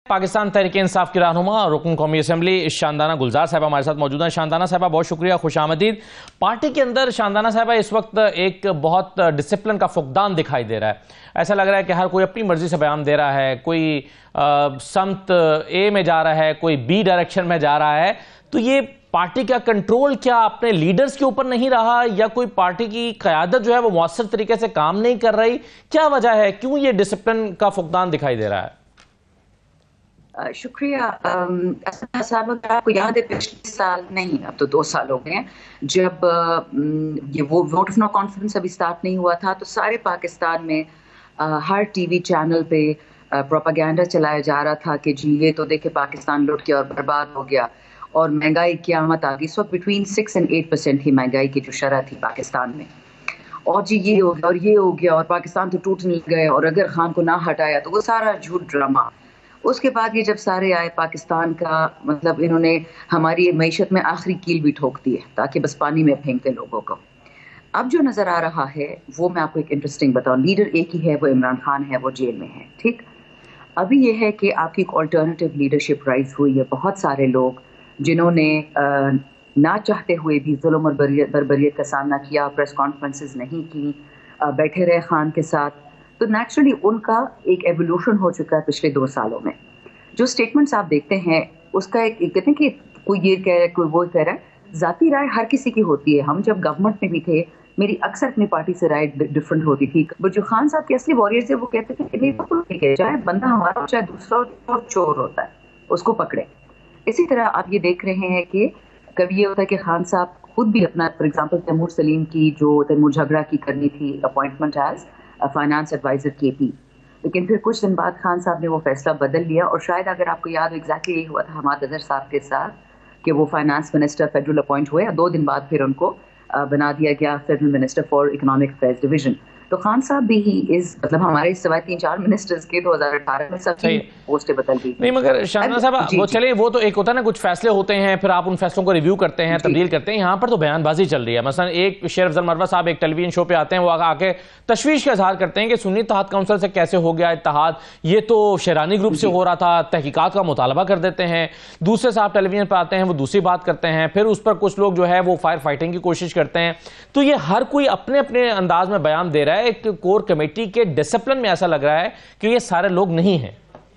پاکستان تحریک انصاف کی رہنما اور رکن قومی اسمبلی شاندانہ گلزار صاحبہ ہمارے ساتھ موجود ہیں۔ شاندانہ صاحبہ بہت شکریہ، خوش آمدید۔ پارٹی کے اندر شاندانہ صاحبہ اس وقت ایک بہت ڈسپلن کا فقدان دکھائی دے رہا ہے۔ ایسا لگ رہا ہے کہ ہر کوئی اپنی مرضی سے بیان دے رہا ہے، کوئی سمت اے میں جا رہا ہے، کوئی بی ڈائریکشن میں جا رہا ہے۔ تو یہ پارٹی کا کنٹرول کیا اپنے لیڈرز کے اوپر نہیں رہا، یا کوئی پارٹی کی قیادت جو ہے وہ مؤثر طریقے سے کام نہیں کر رہی؟ کیا وجہ ہے، کیوں یہ ڈسپلن کا فقدان دکھائی دے رہا ہے؟ شکریہ صاحب۔ اگر آپ کو یاد ہے پچھلے سال نہیں، اب تو 2 سال ہو گئے ہیں، جب یہ وہ ووٹ آف نو کانفیڈنس ابھی سٹارٹ نہیں ہوا تھا، تو سارے پاکستان میں ہر ٹی وی چینل پہ پروپیگینڈا چلایا جا رہا تھا کہ جی یہ تو دیکھے پاکستان لٹ کے اور برباد ہو گیا، اور مہنگائی قیامت آ گئی۔ اس وقت بٹوین 6 and 8% ہی مہنگائی کی جو شرح تھی پاکستان میں، اور جی یہ ہو گیا اور یہ ہو گیا اور پاکستان تو ٹوٹنے گئے، اور اگر خان کو نہ ہٹایا تو وہ سارا جھوٹ ڈرامہ۔ اس کے بعد یہ جب سارے آئے پاکستان کا مطلب انہوں نے ہماری معیشت میں آخری کیل بھی ٹھوک دی ہے تاکہ بس پانی میں پھینکتے لوگوں کو۔ اب جو نظر آ رہا ہے وہ میں آپ کو ایک انٹرسٹنگ بتاؤں، لیڈر ایک ہی ہے، وہ عمران خان ہے، وہ جیل میں ہے، ٹھیک۔ ابھی یہ ہے کہ آپ کی ایک آلٹرنیٹیو لیڈرشپ رائز ہوئی ہے، بہت سارے لوگ جنہوں نے نہ چاہتے ہوئے بھی ظلم اور بربریت کا سامنا کیا، پریس کانفرنسز نہیں کی، بیٹھے رہے خان کے ساتھ، تو نیچرلی ان کا ایک ایوولوشن ہو چکا ہے پچھلے 2 سالوں میں۔ جو سٹیٹمنٹس آپ دیکھتے ہیں اس کا ایک کہتے ہیں کہ کوئی یہ کہہ رہا ہے، کوئی وہ کہہ رہا ہے، ذاتی رائے ہر کسی کی ہوتی ہے۔ ہم جب گورنمنٹ میں بھی تھے، میری اکثر اپنی پارٹی سے رائے ڈفرنٹ ہوتی تھی، بٹ جو خان صاحب کے اصلی وارئر تھے وہ کہتے تھے کہ چاہے بندہ ہمارا چاہے دوسرا چور ہوتا ہے، اس کو پکڑے۔ اسی طرح آپ یہ دیکھ رہے ہیں کہ کبھی یہ ہوتا ہے کہ خان صاحب خود بھی اپنا فار ایگزامپل تیمور سلیم کی جو تیمور جھگڑا کی کرنی تھی اپوائنٹمنٹ ایز فائنانس ایڈوائزر کے پی، لیکن پھر کچھ دن بعد خان صاحب نے وہ فیصلہ بدل لیا، اور شاید اگر آپ کو یاد ہو ایگزیکٹلی یہی ہوا تھا حماد اظہر صاحب کے ساتھ کہ وہ فائنانس منسٹر فیڈرل اپوائنٹ ہوئے، اور 2 دن بعد پھر ان کو بنا دیا گیا federal minister for economic affairs division. تو خان صاحب بھی ہی مطلب ہمارے سوائے 3-4 منسٹرز کے 2018 میں سب کی پوسٹیں بدل گئی۔ نہیں مگر شاندانہ صاحب وہ چلے، وہ تو ایک ہوتا ہے نا، کچھ فیصلے ہوتے ہیں پھر آپ ان فیصلوں کو ریویو کرتے ہیں، تبدیل کرتے ہیں۔ یہاں پر تو بیان بازی چل رہی ہے۔ مثلا ایک شیر افضل مروہ صاحب ایک ٹیلی ویژن شو پہ آتے ہیں، وہ آ کے تشویش کا اظہار کرتے ہیں کہ سنی اتحاد کونسل سے کیسے ہو گیا اتحاد، یہ تو شیرانی گروپ سے ہو رہا تھا، تحقیقات کا مطالبہ کر دیتے ہیں۔ دوسرے صاحب ٹیلی ویژن پہ آتے ہیں، وہ دوسری بات کرتے ہیں، پھر اس پر کچھ لوگ جو ہے وہ فائر فائٹنگ کی کوشش کرتے ہیں۔ تو یہ ہر کوئی اپنے اپنے انداز میں بیان دے رہا ہے۔ ایک کور کمیٹی کے ڈسپلن میں ایسا لگ رہا ہے کہ یہ سارے لوگ نہیں ہیں۔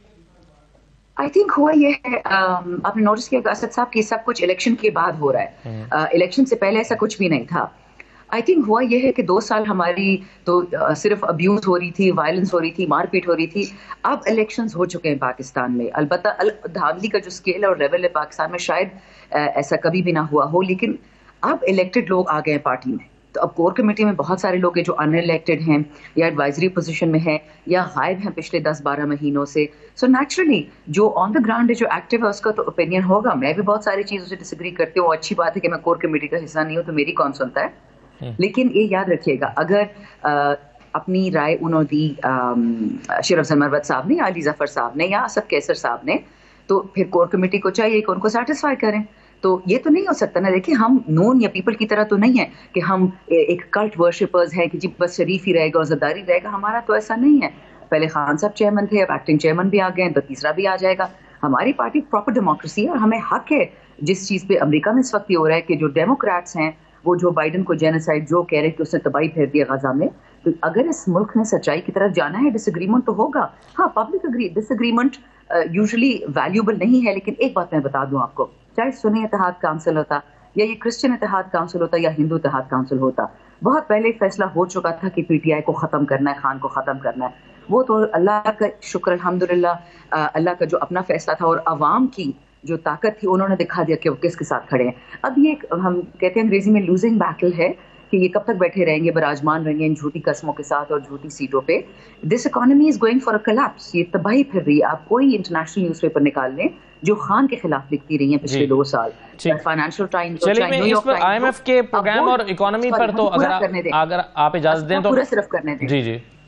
آئی تھنک ہوا یہ ہے، آپ نے نوٹس کیا کہ اسد صاحب کی سب کچھ الیکشن کے بعد ہو رہا ہے، الیکشن سے پہلے ایسا کچھ بھی نہیں تھا۔ آئی تھنک ہوا یہ ہے کہ 2 سال ہماری تو صرف ابیوز ہو رہی تھی، وائلنس ہو رہی تھی، مار پیٹ ہو رہی تھی۔ اب الیکشنز ہو چکے ہیں پاکستان میں، البتہ دھاندلی کا جو اسکیل اور لیول ہے پاکستان میں شاید ایسا کبھی بھی نہ ہوا ہو، لیکن اب الیکٹڈ لوگ آ گئے ہیں پارٹی میں۔ تو اب کور کمیٹی میں بہت سارے لوگ ہیں جو ان الیکٹڈ ہیں یا ایڈوائزری پوزیشن میں ہیں یا غائب ہیں پچھلے 10-12 مہینوں سے۔ سو نیچرلی جو آن دا گراؤنڈ ہے، جو ایکٹیو ہے، اس کا تو اوپینین ہوگا۔ میں بھی بہت ساری چیزوں سے ڈس ایگری کرتی ہوں، اچھی بات ہے کہ میں کور کمیٹی کا حصہ نہیں ہوں تو میری کون سنتا ہے، لیکن یہ یاد رکھیے گا اگر اپنی رائے انہوں دی شیر افضل مروت صاحب نے یا علی ظفر صاحب نے یا اسد کیسر صاحب نے، تو پھر کور کمیٹی کو چاہیے کہ ان کو سیٹسفائی کریں۔ تو یہ تو نہیں ہو سکتا نا، دیکھیں ہم نون یا پیپل کی طرح تو نہیں ہے کہ ہم ایک کلٹ ورشپرز ہیں کہ جی بس شریف ہی رہے گا اور زرداری رہے گا، ہمارا تو ایسا نہیں ہے۔ پہلے خان صاحب چیئرمین تھے، اب ایکٹنگ چیئرمین بھی آ گئے ہیں، تو تیسرا بھی آ جائے گا۔ ہماری پارٹی پراپر ڈیموکریسی ہے، اور ہمیں حق ہے جس چیز پہ امریکہ میں اس وقت یہ ہو رہا ہے کہ جو ڈیموکریٹس ہیں وہ جو بائیڈن کو جینوسائیڈ جو کہہ رہے کہ اس نے تباہی پھیر دیا غزہ میں، تو اگر اس ملک نے سچائی کی طرف جانا ہے ڈس ایگریمنٹ تو ہوگا۔ ہاں public disagreement usually valuable نہیں ہے، لیکن ایک بات میں بتا دوں آپ کو، چاہے سنی اتحاد کونسل ہوتا یا یہ کرسچن اتحاد کونسل ہوتا یا ہندو اتحاد کونسل ہوتا، بہت پہلے فیصلہ ہو چکا تھا کہ پی ٹی آئی کو ختم کرنا ہے، خان کو ختم کرنا ہے۔ وہ تو اللہ کا شکر الحمدللہ، اللہ کا جو اپنا فیصلہ تھا اور عوام کی جو طاقت تھی انہوں نے دکھا دیا کہ وہ کس کے ساتھ کھڑے ہیں۔ اب یہ ہم کہتے ہیں انگریزی میں لوزنگ بیٹل ہے کہ یہ کب تک بیٹھے رہیں گے، براجمان رہیں گے ان جھوٹی قسموں کے ساتھ اور جھوٹی سیٹوں پہ۔ This economy is going for a collapse, یہ تباہی پھر رہی ہے۔ آپ کوئی انٹرنیشنل نیوز پیپر نکال لیں جو خان کے خلاف لکھتی رہی ہیں پچھلے 2 سال، فائنینشیل ٹائمز، چلیے میں اس پر آئی ایم ایف کے پروگرام اور اکانومی پر تو اگر آپ اجازت دیں تو پورا صرف کرنے دیں۔ جی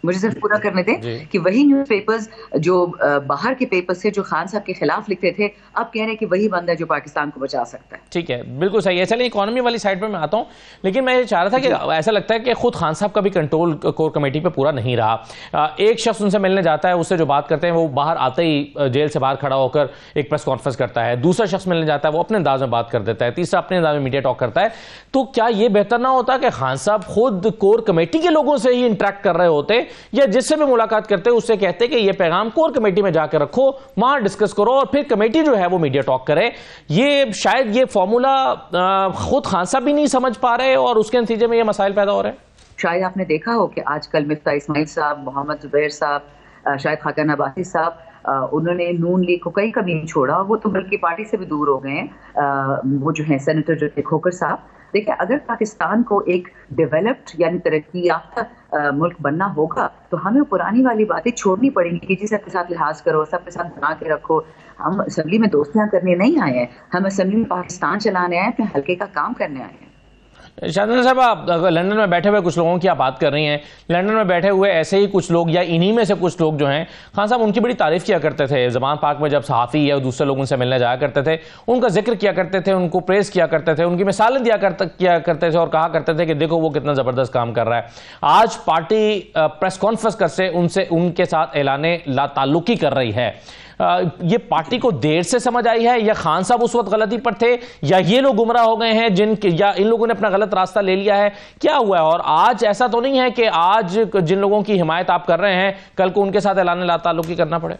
مجھے صرف پورا کرنے دیں کہ وہی نیوز پیپرز جو باہر کے پیپرز تھے جو خان صاحب کے خلاف لکھتے تھے اب کہہ رہے ہیں کہ وہی بندہ ہے جو پاکستان کو بچا سکتا ہے. ٹھیک ہے, بالکل صحیح ہے. چلیں اکانومی والی سائڈ پہ میں آتا ہوں, لیکن میں یہ چاہ رہا تھا کہ ایسا لگتا ہے کہ خود خان صاحب کا بھی کنٹرول کور کمیٹی پہ پورا نہیں رہا. ایک شخص ان سے ملنے جاتا ہے, اس سے جو بات کرتے ہیں وہ باہر آتے ہی جیل سے باہر کھڑا ہو کر ایک پریس کانفرنس کرتا ہے, دوسرا شخص ملنے جاتا ہے وہ اپنے انداز میں بات کر دیتا ہے, تیسرا اپنے انداز میں میڈیا ٹاک کرتا ہے. تو کیا یہ بہتر نہ ہوتا کہ خان صاحب خود کور کمیٹی کے لوگوں سے ہی انٹریکٹ کر رہے ہوتے, یا جس سے بھی ملاقات کرتے اس سے کہتے کہ یہ پیغام کور کمیٹی میں جا کے رکھو, وہاں ڈسکس کرو اور پھر کمیٹی جو ہے وہ میڈیا ٹاک کرے. یہ شاید یہ فارمولا خود خان صاحب بھی نہیں سمجھ پا رہے اور اس کے نتیجے میں یہ مسائل پیدا ہو رہے ہیں. شاید آپ نے دیکھا ہو کہ آج کل مفتاح اسماعیل صاحب, محمد زبیر صاحب, شاید خاقان عباسی صاحب, انہوں نے نون لیگ کو کہیں کبھی نہیں چھوڑا, وہ تو بلکہ پارٹی سے بھی دور ہو گئے ہیں. وہ جو ہیں سینیٹر جو کھوکھر صاحب, دیکھیں اگر پاکستان کو ایک ڈیولپڈ یعنی ترقی یافتہ ملک بننا ہوگا تو ہمیں پرانی والی باتیں چھوڑنی پڑیں گی کہ جی سب کے ساتھ لحاظ کرو, سب کے ساتھ بنا کے رکھو. ہم اسمبلی میں دوستیاں کرنے نہیں آئے ہیں, ہم اسمبلی میں پاکستان چلانے آئے ہیں, اپنے حلقے کا کام کرنے آئے ہیں. شاندانہ صاحب, آپ لندن میں بیٹھے ہوئے کچھ لوگوں کی آپ بات کر رہی ہیں, لندن میں بیٹھے ہوئے ایسے ہی کچھ لوگ یا انہی میں سے کچھ لوگ جو ہیں خان صاحب ان کی بڑی تعریف کیا کرتے تھے. زمان پاک میں جب صحافی یا دوسرے لوگ ان سے ملنے جایا کرتے تھے ان کا ذکر کیا کرتے تھے, ان کو پریز کیا کرتے تھے, ان کی مثالیں کیا کرتے تھے اور کہا کرتے تھے کہ دیکھو وہ کتنا زبردست کام کر رہا ہے. آج پارٹی پریس کانفرنس کر سے ان کے ساتھ اعلان لا تعلقی کر رہی ہے. یہ پارٹی کو دیر سے سمجھ آئی ہے, یا خان صاحب اس وقت غلطی پر تھے, یا یہ لوگ گمراہ ہو گئے ہیں یا ان لوگوں نے اپنا غلط راستہ لے لیا ہے, کیا ہوا ہے؟ اور آج ایسا تو نہیں ہے کہ آج جن لوگوں کی حمایت آپ کر رہے ہیں کل کو ان کے ساتھ اعلان لا تعلقی کرنا پڑے؟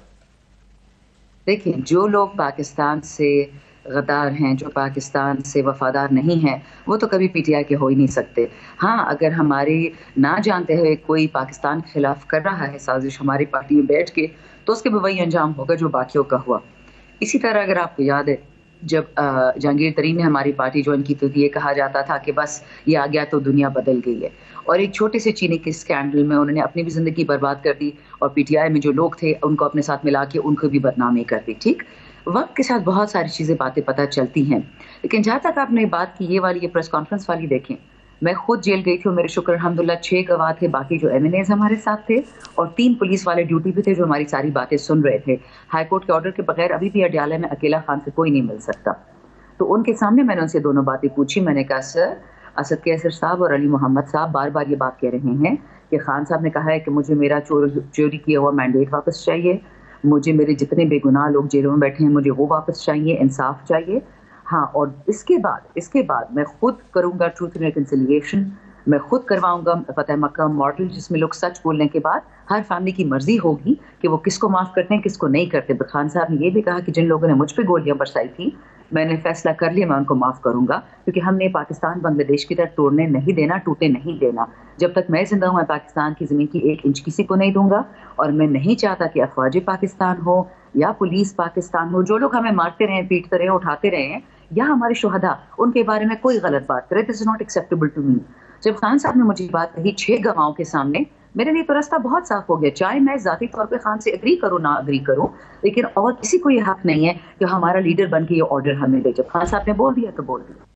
دیکھیں, جو لوگ پاکستان سے غدار ہیں, جو پاکستان سے وفادار نہیں ہیں, وہ تو کبھی پی ٹی آئی کے ہو ہی نہیں سکتے. ہاں, اگر ہماری نہ جانتے ہوئے کوئی پاکستان کے خلاف کر رہا ہے سازش ہماری پارٹی میں بیٹھ کے, تو اس کے بھی وہی انجام ہوگا جو باقیوں کا ہوا. اسی طرح اگر آپ کو یاد ہے جب جہانگیر ترین نے ہماری پارٹی جوائن کی تو یہ کہا جاتا تھا کہ بس یہ آ گیا تو دنیا بدل گئی ہے, اور ایک چھوٹے سے چینی کے اسکینڈل میں انہوں نے اپنی بھی زندگی برباد کر دی, اور پی ٹی آئی میں جو لوگ تھے ان کو اپنے ساتھ ملا کے ان کو بھی بدنامی کر دی. ٹھیک, وقت کے ساتھ بہت ساری چیزیں باتیں پتہ چلتی ہیں, لیکن جہاں تک آپ نے بات کی یہ پریس کانفرنس والی, دیکھیں میں خود جیل گئی تھی اور میرے شکر الحمدللہ 6 گواہ تھے, باقی جو ایم این ایز ہمارے ساتھ تھے, اور 3 پولیس والے ڈیوٹی پہ تھے جو ہماری ساری باتیں سن رہے تھے. ہائی کورٹ کے آرڈر کے بغیر ابھی بھی اڈیالہ میں اکیلا خان سے کوئی نہیں مل سکتا. تو ان کے سامنے میں نے ان سے دونوں باتیں پوچھی. میں نے کہا سر, اسد کیسر صاحب اور علی محمد صاحب بار بار یہ بات کہہ رہے ہیں کہ خان صاحب نے کہا ہے کہ مجھے میرا چوری کیا ہوا مینڈیٹ واپس چاہیے, مجھے میرے جتنے بے گناہ لوگ جیلوں میں بیٹھے ہیں مجھے وہ واپس چاہیے, انصاف چاہیے. ہاں, اور اس کے بعد میں خود کروں گا ٹروتھ اینڈ ریکنسیلیشن, میں خود کرواؤں گا فتح مکہ ماڈل, جس میں لوگ سچ بولنے کے بعد ہر فیملی کی مرضی ہوگی کہ وہ کس کو معاف کرتے ہیں کس کو نہیں کرتے. خان صاحب نے یہ بھی کہا کہ جن لوگوں نے مجھ پہ گولیاں برسائی تھی میں نے فیصلہ کر لیا میں ان کو معاف کروں گا, کیونکہ ہم نے پاکستان بنگلہ دیش کی طرح توڑنے نہیں دینا, ٹوٹے نہیں دینا. جب تک میں زندہ ہوں میں پاکستان کی زمین کی 1 انچ کسی کو نہیں دوں گا, اور میں نہیں چاہتا کہ افواج پاکستان ہو یا پولیس پاکستان ہو, جو لوگ ہمیں مارتے رہے, پیٹتے رہے, اٹھاتے رہے, یا ہمارے شہداء, ان کے بارے میں کوئی غلط بات کرے. This is not acceptable to me. جب خان صاحب نے مجھے بات کہی 6 گواہوں کے سامنے, میرے لیے تو راستہ بہت صاف ہو گیا. چاہے میں ذاتی طور پہ خان سے اگری کروں نہ اگری کروں, لیکن اور کسی کو یہ حق نہیں ہے کہ ہمارا لیڈر بن کے یہ آرڈر ہمیں دے. جب خان صاحب نے بول دیا تو بول دیا.